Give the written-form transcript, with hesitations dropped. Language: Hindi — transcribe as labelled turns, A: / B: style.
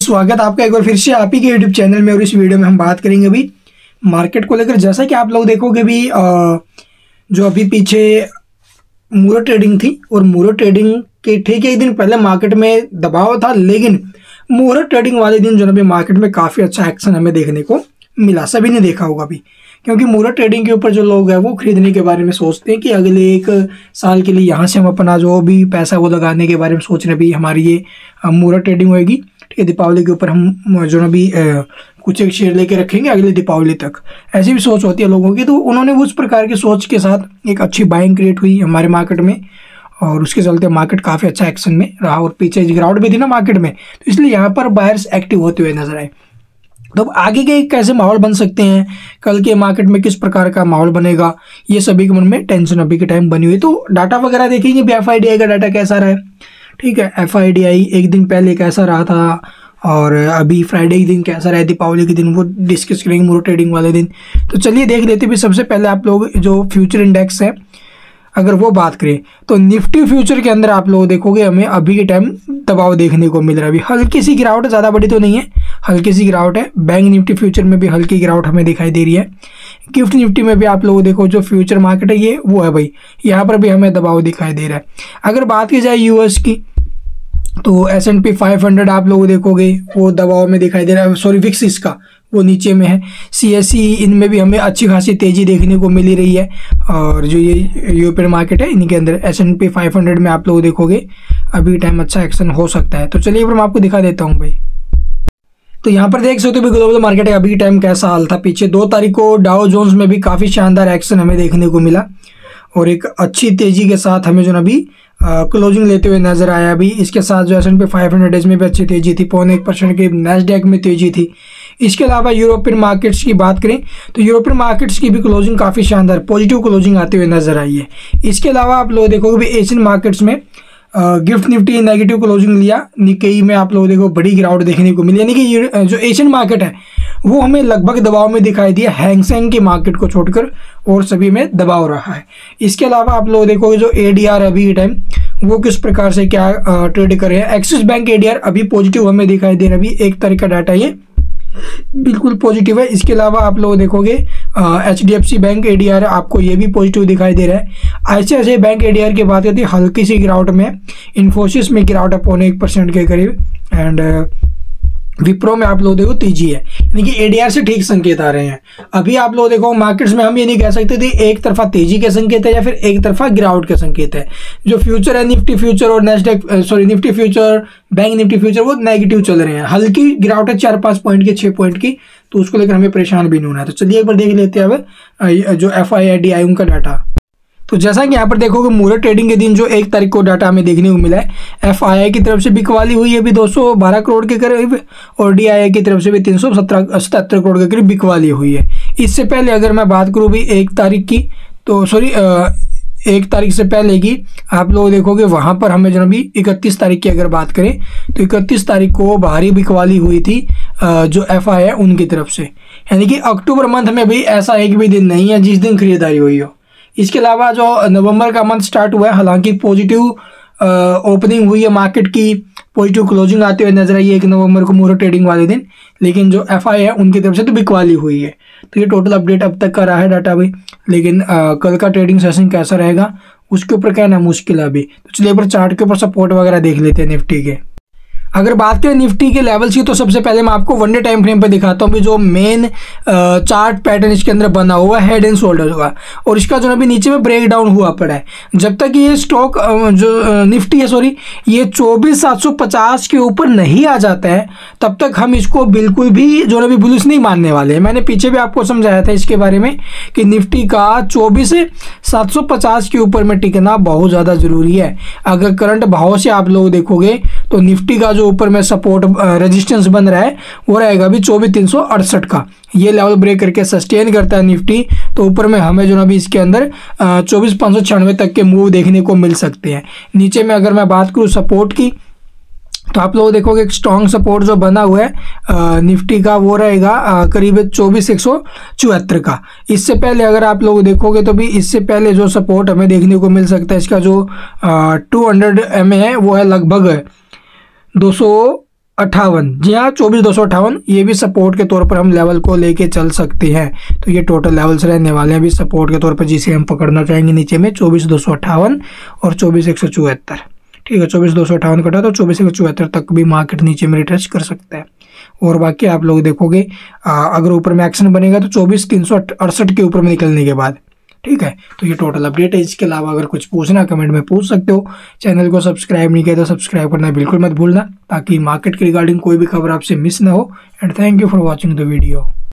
A: स्वागत आपका एक बार फिर से आप ही के यूट्यूब चैनल में। और इस वीडियो में हम बात करेंगे अभी मार्केट को लेकर। जैसा कि आप लोग देखोगे भी जो अभी पीछे मूरो ट्रेडिंग थी और मूरो ट्रेडिंग के ठीक एक दिन पहले मार्केट में दबाव था, लेकिन मूरो ट्रेडिंग वाले दिन जो अभी मार्केट में काफ़ी अच्छा एक्शन हमें देखने को मिला। सभी ने देखा होगा अभी, क्योंकि मूरो ट्रेडिंग के ऊपर जो लोग हैं वो खरीदने के बारे में सोचते हैं कि अगले 1 साल के लिए यहाँ से हम अपना जो भी पैसा वो लगाने के बारे में सोच रहे हैं। भी हमारी ये मूरो ट्रेडिंग होएगी, ठीक है। दीपावली के ऊपर हम जो भी कुछ एक शेयर लेके रखेंगे अगले दीपावली तक, ऐसी भी सोच होती है लोगों की। तो उन्होंने उस प्रकार की सोच के साथ एक अच्छी बाइंग क्रिएट हुई हमारे मार्केट में, और उसके चलते मार्केट काफ़ी अच्छा एक्शन में रहा। और पीछे गिरावट भी थी ना मार्केट में, तो इसलिए यहाँ पर बायर्स एक्टिव होते हुए नजर आए। तो अब आगे के कैसे माहौल बन सकते हैं, कल के मार्केट में किस प्रकार का माहौल बनेगा, ये सभी के मन में टेंशन अभी के टाइम बनी हुई। तो डाटा वगैरह देखेंगे भी, FIDI का डाटा कैसा रहा है, ठीक है। FIDI एक दिन पहले कैसा रहा था और अभी फ्राइडे के दिन कैसा रहा है, दीपावली के दिन, वो डिस्कस करेंगे मूरो ट्रेडिंग वाले दिन। तो चलिए देख लेते भी। सबसे पहले आप लोग जो फ्यूचर इंडेक्स है अगर वो बात करें तो निफ्टी फ्यूचर के अंदर आप लोग देखोगे हमें अभी के टाइम दबाव देखने को मिल रहा है। अभी हल्की सी गिरावट है, ज़्यादा बड़ी तो नहीं है, हल्की सी गिरावट है। बैंक निफ्टी फ्यूचर में भी हल्की गिरावट हमें दिखाई दे रही है। गिफ्ट निफ्टी में भी आप लोग देखो जो फ्यूचर मार्केट है ये वो है भाई, यहाँ पर भी हमें दबाव दिखाई दे रहा है। अगर बात की जाए यूएस की तो S&P 500 आप लोग देखोगे वो दबाव में दिखाई दे रहा है। सॉरी, विक्स इसका वो नीचे में है। CSE इनमें भी हमें अच्छी खासी तेज़ी देखने को मिल रही है। और जो ये यूरोपियन मार्केट है इनके अंदर S&P 500 में आप लोग देखोगे अभी टाइम अच्छा एक्शन हो सकता है। तो चलिए मैं आपको दिखा देता हूँ भाई। तो यहाँ पर देख सकते हो ग्लोबल मार्केट का अभी टाइम कैसा हाल था। पीछे 2 तारीख को डाउ जोन्स में भी काफ़ी शानदार एक्शन हमें देखने को मिला और एक अच्छी तेज़ी के साथ हमें जो ना अभी क्लोजिंग लेते हुए नजर आया। अभी इसके साथ जो S&P 500 में भी अच्छी तेजी थी, 0.1% की नैस्डैक में तेजी थी। इसके अलावा यूरोपियन मार्केट्स की बात करें तो यूरोपियन मार्केट्स की भी क्लोजिंग काफ़ी शानदार पॉजिटिव क्लोजिंग आते हुए नजर आई है। इसके अलावा आप लोग देखोगे भी एशियन मार्केट्स में गिफ्ट निफ्टी नेगेटिव क्लोजिंग लिया, निकेई में आप लोग देखो बड़ी गिरावट देखने को मिली। यानी कि जो एशियन मार्केट है वो हमें लगभग दबाव में दिखाई दिया, हैंगसेंग की मार्केट को छोड़कर, और सभी में दबाव रहा है। इसके अलावा आप लोग देखोगे जो ADR अभी के टाइम वो किस प्रकार से क्या ट्रेड कर रहे हैं। एक्सिस बैंक ADR अभी पॉजिटिव हमें दिखाई दे रहा है। अभी 1 तारीख का डाटा ये बिल्कुल पॉजिटिव है। इसके अलावा आप लोग देखोगे HDFC बैंक ADR आपको ये भी पॉजिटिव दिखाई दे रहा है। ICICI बैंक ADR की बात करते हैं हल्की सी गिरावट में, इन्फोसिस में गिरावट है 0.1% के करीब, एंड विप्रो में आप लोग देखो तेजी है। यानी कि ADR से ठीक संकेत आ रहे हैं। अभी आप लोग देखो मार्केट्स में हम ये नहीं कह सकते थे एक तरफा तेजी के संकेत है या फिर एक तरफा गिरावट के संकेत है। जो फ्यूचर है निफ्टी फ्यूचर और Nifty future, bank Nifty future वो नेगेटिव चल रहे हैं। हल्की गिरावट है 4-5 पॉइंट की, 6 पॉइंट की, तो उसको लेकर हमें परेशान भी नहीं होना है। तो चलिए एक बार देख लेते हैं अब जो FIDI उनका डाटा। तो जैसा कि यहाँ पर देखोगे मूरो ट्रेडिंग के दिन जो 1 तारीख को डाटा हमें देखने को मिला है, FII की तरफ से बिकवाली हुई है भी 212 करोड़ के करीब, और DII की तरफ से भी 377 करोड़ के करीब बिकवाली हुई है। इससे पहले अगर मैं बात करूँ भी 1 तारीख की, तो 1 तारीख से पहले की आप लोग देखोगे वहाँ पर हमें जो भी 31 तारीख की अगर बात करें तो 31 तारीख को भारी बिकवाली हुई थी जो FII है उनकी तरफ से। यानी कि अक्टूबर मंथ में भी ऐसा एक भी दिन नहीं है जिस दिन खरीदारी हुई हो। इसके अलावा जो नवंबर का मंथ स्टार्ट हुआ है, हालांकि पॉजिटिव ओपनिंग हुई है मार्केट की, पॉजिटिव क्लोजिंग आते हुए नजर आई है 1 नवंबर को मूरो ट्रेडिंग वाले दिन, लेकिन जो FI है उनकी तरफ से तो बिकवाली हुई है। तो ये टोटल अपडेट अब तक का रहा है डाटा भाई, लेकिन कल का ट्रेडिंग सेशन कैसा रहेगा उसके ऊपर कहना मुश्किल है अभी। तो चलिए एक बार चार्ट के ऊपर सपोर्ट वगैरह देख लेते हैं निफ्टी के। अगर बात करें निफ्टी के लेवल्स की तो सबसे पहले मैं आपको 1 डे टाइम फ्रेम पर दिखाता हूँ। जो मेन चार्ट पैटर्न इसके अंदर बना हुआ है हेड एंड शोल्डर का, और इसका जो अभी नीचे में ब्रेक डाउन हुआ पड़ा है। जब तक ये स्टॉक जो निफ्टी है ये 24,750 के ऊपर नहीं आ जाता है तब तक हम इसको बिल्कुल भी जो अभी बुलिश नहीं मानने वाले हैं। मैंने पीछे भी आपको समझाया था इसके बारे में कि निफ्टी का 24,750 के ऊपर में टिकना बहुत ज़्यादा ज़रूरी है। अगर करंट भाव से आप लोग देखोगे तो निफ्टी का जो ऊपर में सपोर्ट रेजिस्टेंस बन रहा है वो रहेगा भी 24,368 का। ये लेवल ब्रेक करके सस्टेन करता है निफ्टी, तो ऊपर में हमें जो ना भी इसके अंदर 24,596 तक के मूव देखने को मिल सकते हैं। नीचे में अगर मैं बात करूँ सपोर्ट की तो आप लोग देखोगे एक स्ट्रॉन्ग सपोर्ट जो बना हुआ है निफ्टी का वो रहेगा करीब 24,174 का। इससे पहले अगर आप लोग देखोगे तो भी इससे पहले जो सपोर्ट हमें देखने को मिल सकता है इसका जो 200 MA है वो है लगभग 200 58, जी हाँ 24,258, ये भी सपोर्ट के तौर पर हम लेवल को लेके चल सकते हैं। तो ये टोटल लेवल्स रहने वाले हैं अभी सपोर्ट के तौर पर, जिसे हम पकड़ना चाहेंगे नीचे में 24,258 और 24,174। ठीक है, 24,258 कटा तो 24,174 तक भी मार्केट नीचे में रिट्रेस कर सकता है। और बाकी आप लोग देखोगे अगर ऊपर में एक्शन बनेगा तो 24,368 के ऊपर में निकलने के बाद। ठीक है, तो ये टोटल अपडेट है। इसके अलावा अगर कुछ पूछना कमेंट में पूछ सकते हो। चैनल को सब्सक्राइब नहीं किया तो सब्सक्राइब करना बिल्कुल मत भूलना, ताकि मार्केट के रिगार्डिंग कोई भी खबर आपसे मिस ना हो। And thank you for watching the video.